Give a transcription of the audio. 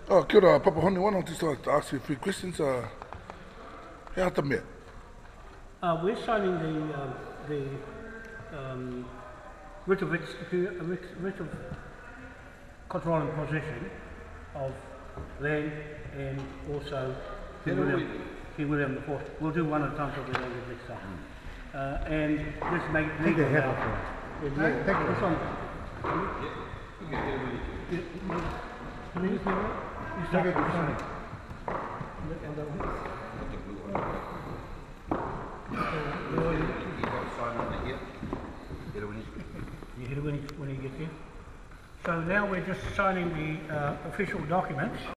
Oh, kia ora, Papa Hone. Why don't you start to ask you a few questions? How to met? We're signing the writ of control and possession of land and also King William IV. We'll do one at a time so we don't get mixed up. And this make it legal now. This one. Can you hear it? You start with the sign. You hit it when you get there. So now we're just signing the official documents.